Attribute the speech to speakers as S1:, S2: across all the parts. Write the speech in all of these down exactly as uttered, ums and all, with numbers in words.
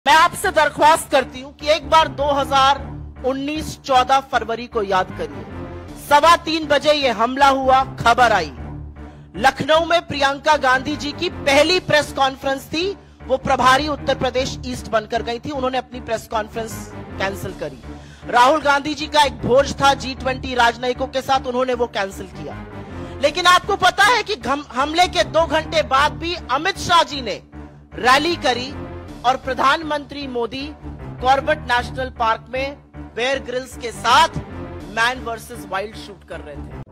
S1: मैं आपसे दरख्वास्त करती हूं कि एक बार दो हज़ार उन्नीस चौदह फरवरी को याद करिए। सवा तीन बजे ये हमला हुआ, खबर आई। लखनऊ में प्रियंका गांधी जी की पहली प्रेस कॉन्फ्रेंस थी। वो प्रभारी उत्तर प्रदेश ईस्ट बनकर गई थी। उन्होंने अपनी प्रेस कॉन्फ्रेंस कैंसिल करी। राहुल गांधी जी का एक भोज था जी ट्वेंटी राजनयिकों के साथ, उन्होंने वो कैंसिल किया। लेकिन आपको पता है कि हमले के दो घंटे बाद भी अमित शाह जी ने रैली करी और प्रधानमंत्री मोदी कॉर्बेट नेशनल पार्क में बेयर ग्रिल्स के साथ मैन वर्सेस वाइल्ड शूट कर रहे थे।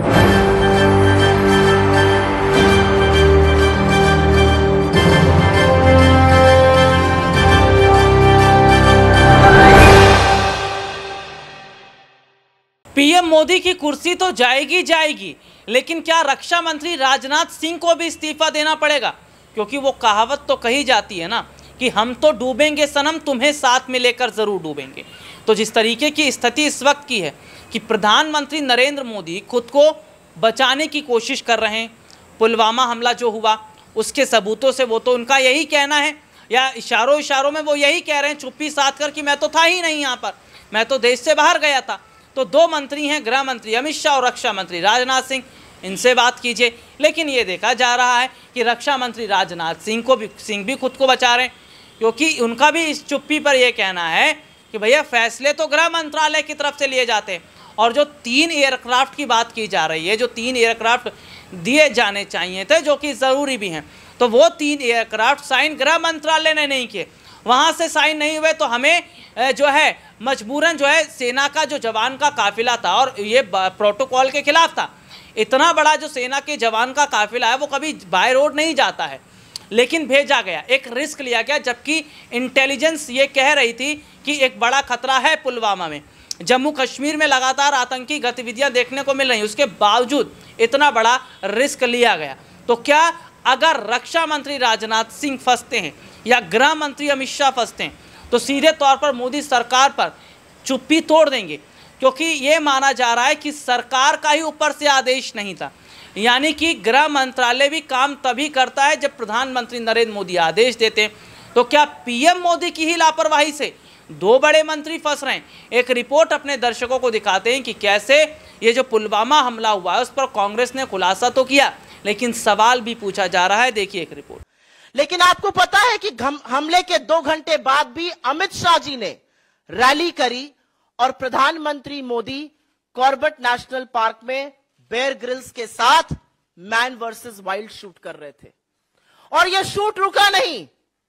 S2: पीएम मोदी की कुर्सी तो जाएगी जाएगी, लेकिन क्या रक्षा मंत्री राजनाथ सिंह को भी इस्तीफा देना पड़ेगा? क्योंकि वो कहावत तो कही जाती है ना कि हम तो डूबेंगे सनम, तुम्हें साथ में लेकर जरूर डूबेंगे। तो जिस तरीके की स्थिति इस वक्त की है कि प्रधानमंत्री नरेंद्र मोदी खुद को बचाने की कोशिश कर रहे हैं। पुलवामा हमला जो हुआ उसके सबूतों से वो तो उनका यही कहना है, या इशारों इशारों में वो यही कह रहे हैं चुप्पी साध कर कि मैं तो था ही नहीं यहाँ पर, मैं तो देश से बाहर गया था। तो दो मंत्री हैं, गृह मंत्री अमित शाह और रक्षा मंत्री राजनाथ सिंह, इनसे बात कीजिए। लेकिन ये देखा जा रहा है कि रक्षा मंत्री राजनाथ सिंह को भी सिंह भी खुद को बचा रहे हैं, क्योंकि उनका भी इस चुप्पी पर यह कहना है कि भैया फैसले तो गृह मंत्रालय की तरफ से लिए जाते हैं। और जो तीन एयरक्राफ्ट की बात की जा रही है, जो तीन एयरक्राफ्ट दिए जाने चाहिए थे, जो कि ज़रूरी भी हैं, तो वो तीन एयरक्राफ्ट साइन गृह मंत्रालय ने नहीं किए। वहाँ से साइन नहीं हुए तो हमें जो है मजबूरन जो है सेना का जो जवान का काफिला था, और ये प्रोटोकॉल के खिलाफ था। इतना बड़ा जो सेना के जवान का काफिला है वो कभी बाय रोड नहीं जाता है, लेकिन भेजा गया, एक रिस्क लिया गया। जबकि इंटेलिजेंस ये कह रही थी कि एक बड़ा खतरा है पुलवामा में, जम्मू कश्मीर में लगातार आतंकी गतिविधियां देखने को मिल रही, उसके बावजूद इतना बड़ा रिस्क लिया गया। तो क्या अगर रक्षा मंत्री राजनाथ सिंह फंसते हैं या गृह मंत्री अमित शाह फंसते हैं तो सीधे तौर पर मोदी सरकार पर चुप्पी तोड़ देंगे, क्योंकि ये माना जा रहा है कि सरकार का ही ऊपर से आदेश नहीं था। यानी कि गृह मंत्रालय भी काम तभी करता है जब प्रधानमंत्री नरेंद्र मोदी आदेश देते हैं। तो क्या पीएम मोदी की ही लापरवाही से दो बड़े मंत्री फंस रहे हैं? एक रिपोर्ट अपने दर्शकों को दिखाते हैं कि कैसे ये जो पुलवामा हमला हुआ है उस पर कांग्रेस ने खुलासा तो किया, लेकिन सवाल भी पूछा जा रहा है। देखिए एक रिपोर्ट।
S1: लेकिन आपको पता है कि हमले के दो घंटे बाद भी अमित शाह जी ने रैली करी और प्रधानमंत्री मोदी कॉर्बेट नेशनल पार्क में बेयर ग्रिल्स के साथ मैन वर्सेस वाइल्ड शूट कर रहे थे। और यह शूट रुका नहीं,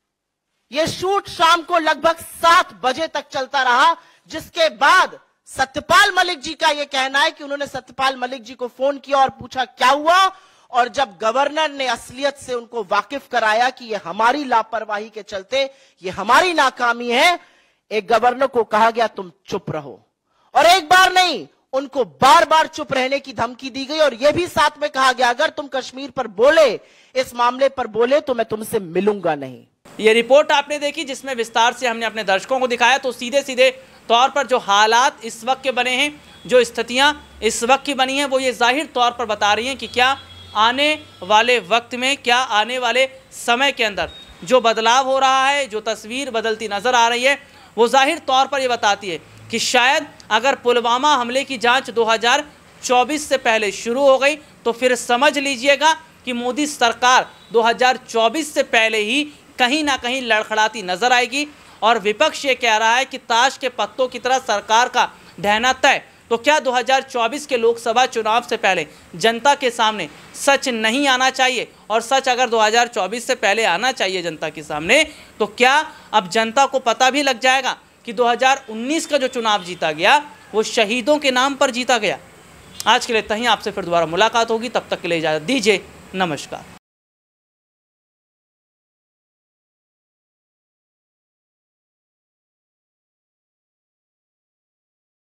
S1: यह शूट शाम को लगभग सात बजे तक चलता रहा, जिसके बाद सत्यपाल मलिक जी का यह कहना है कि उन्होंने सत्यपाल मलिक जी को फोन किया और पूछा क्या हुआ, और जब गवर्नर ने असलियत से उनको वाकिफ कराया कि यह हमारी लापरवाही के चलते, यह हमारी नाकामी है, एक गवर्नर को कहा गया तुम चुप रहो। और एक बार नहीं, उनको बार बार चुप रहने की धमकी दी गई, और यह भी साथ में कहा गया अगर तुम कश्मीर पर बोले, इस मामले पर बोले, तो मैं तुमसे मिलूंगा नहीं।
S2: ये रिपोर्ट आपने देखी जिसमें विस्तार से हमने अपने दर्शकों को दिखाया। तो सीधे सीधे तौर पर जो हालात इस वक्त के बने हैं, जो स्थितियां इस वक्त की बनी हैं, वो ये जाहिर तौर पर बता रही हैं कि क्या आने वाले वक्त में, क्या आने वाले समय के अंदर जो बदलाव हो रहा है, जो तस्वीर बदलती नजर आ रही है, वो जाहिर तौर पर ये बताती है कि शायद अगर पुलवामा हमले की जांच दो हज़ार चौबीस से पहले शुरू हो गई तो फिर समझ लीजिएगा कि मोदी सरकार दो हज़ार चौबीस से पहले ही कहीं ना कहीं लड़खड़ाती नजर आएगी। और विपक्ष ये कह रहा है कि ताश के पत्तों की तरह सरकार का ढहना तय। तो क्या दो हज़ार चौबीस के लोकसभा चुनाव से पहले जनता के सामने सच नहीं आना चाहिए? और सच अगर दो हज़ार चौबीस से पहले आना चाहिए जनता के सामने, तो क्या अब जनता को पता भी लग जाएगा कि दो हज़ार उन्नीस का जो चुनाव जीता गया वो शहीदों के नाम पर जीता गया? आज के लिए इतना ही, आपसे फिर दोबारा मुलाकात होगी, तब तक के लिए इजाज़त दीजिए, नमस्कार।